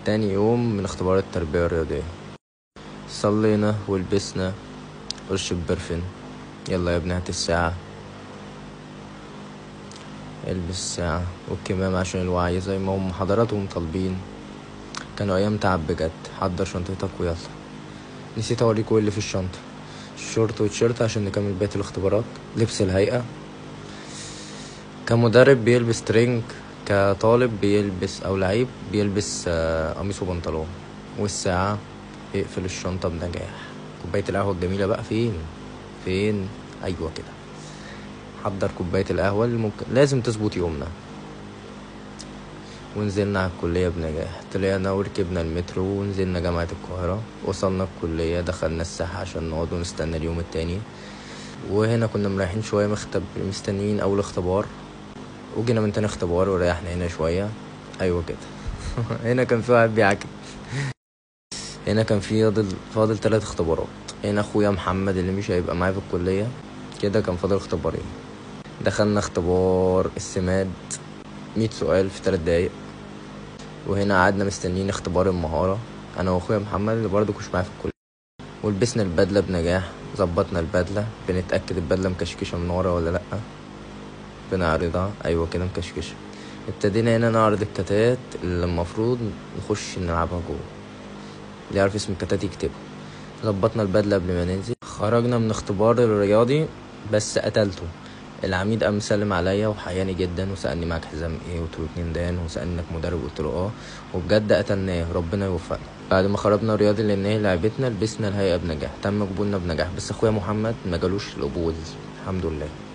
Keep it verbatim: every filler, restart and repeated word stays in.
تاني يوم من اختبارات التربية الرياضية، صلينا ولبسنا قرش البرفن. يلا يا ابني هات الساعة، البس الساعة والكمام عشان الوعي زي ما هم حضراتهم طالبين. كانوا ايام تعب بجد. حضر شنطتك ويلا. نسيت اوريكوا ايه اللي في الشنطة: الشورت والتيشيرت عشان نكمل بقية الاختبارات، لبس الهيئة، كمدرب بيلبس ترنج، كطالب بيلبس او لعيب بيلبس آه، قميص وبنطلون، والساعة. اقفل الشنطة بنجاح. كوباية القهوة الجميلة بقى فين فين ايوه كده. حضر كوباية القهوة اللي ممكن لازم تظبط يومنا. ونزلنا على الكلية بنجاح. طلعنا وركبنا المترو ونزلنا جامعة القاهرة. وصلنا الكلية، دخلنا الساحة عشان نقعد ونستنى اليوم التاني. وهنا كنا مريحين شوية مختب... مستنيين اول اختبار، وجينا من تاني اختبار وريحنا هنا شوية. ايوه كده. هنا كان في واحد بيعاكس. هنا كان في فاضل فاضل تلات اختبارات. هنا اخويا محمد اللي مش هيبقى معايا في الكلية كده كان فاضل اختبارين. دخلنا اختبار السماد، مية سؤال في تلات دقايق. وهنا قعدنا مستنيين اختبار المهارة انا واخويا محمد اللي برضه كنتش معايا في الكلية. ولبسنا البدلة بنجاح. ظبطنا البدلة، بنتأكد البدلة مكشكشة من ورا ولا لأ، بنعرضها ايوه كده مكشكشة. ابتدينا هنا نعرض الكتات اللي المفروض نخش نلعبها جوه. اللي يعرف اسم الكتات يكتبه. ظبطنا البدلة قبل ما ننزل. خرجنا من اختبار الرياضي بس قتلته. العميد قام سلم عليا وحياني جدا وسألني معاك حزام ايه، قلت له اتنين دان. وسألني انك مدرب، قلت له اه. وبجد قتلناه، ربنا يوفقنا. بعد ما خرجنا الرياضي لان هي لعبتنا، لبسنا الهيئة بنجاح، تم قبولنا بنجاح. بس اخويا محمد ما جالوش القبول الحمد لله.